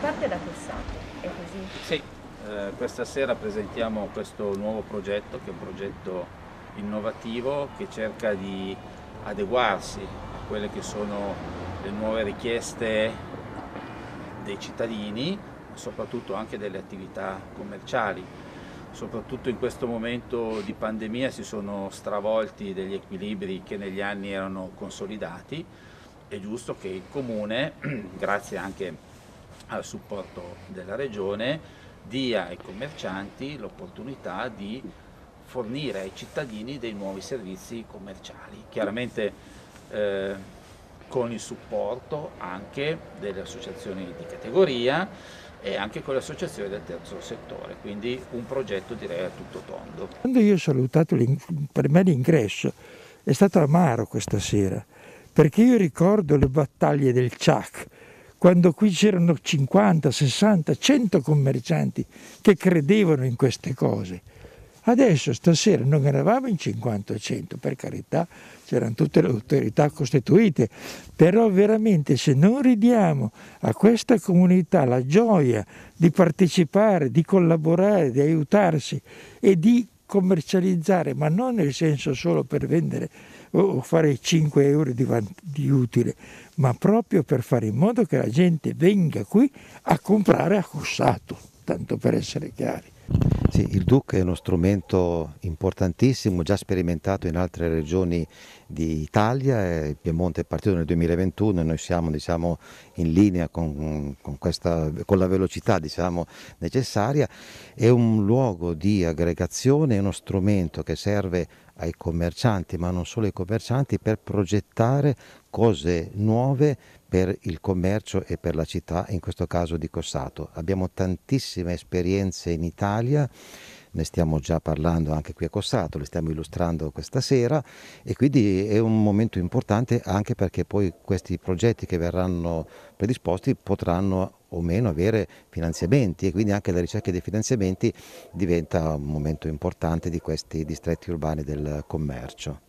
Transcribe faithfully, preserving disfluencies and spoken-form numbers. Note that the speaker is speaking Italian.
parte da Cossato, è così? Sì, eh, questa sera presentiamo questo nuovo progetto, che è un progetto innovativo che cerca di adeguarsi a quelle che sono le nuove richieste dei cittadini, ma soprattutto anche delle attività commerciali. Soprattutto in questo momento di pandemia si sono stravolti degli equilibri che negli anni erano consolidati. È giusto che il Comune, grazie anche al supporto della Regione, dia ai commercianti l'opportunità di fornire ai cittadini dei nuovi servizi commerciali. Chiaramente eh, con il supporto anche delle associazioni di categoria e anche con le associazioni del terzo settore, quindi un progetto direi a tutto tondo. Quando io ho salutato per me l'ingresso è stato amaro questa sera, perché io ricordo le battaglie del C A C, quando qui c'erano cinquanta, sessanta, cento commercianti che credevano in queste cose. Adesso stasera non eravamo in cinquanta o cento, per carità, c'erano tutte le autorità costituite, però veramente se non ridiamo a questa comunità la gioia di partecipare, di collaborare, di aiutarsi e di commercializzare, ma non nel senso solo per vendere o fare cinque euro di, di utile, ma proprio per fare in modo che la gente venga qui a comprare a Cossato, tanto per essere chiari. Sì, il D U C è uno strumento importantissimo, già sperimentato in altre regioni d'Italia. Il Piemonte è partito nel duemilaventuno e noi siamo, diciamo, in linea con, con, questa, con la velocità, diciamo, necessaria. È un luogo di aggregazione, è uno strumento che serve ai commercianti, ma non solo ai commercianti, per progettare cose nuove per il commercio e per la città, in questo caso di Cossato. Abbiamo tantissime esperienze in Italia, ne stiamo già parlando anche qui a Cossato, le stiamo illustrando questa sera e quindi è un momento importante anche perché poi questi progetti che verranno predisposti potranno o meno avere finanziamenti e quindi anche la ricerca dei finanziamenti diventa un momento importante di questi distretti urbani del commercio.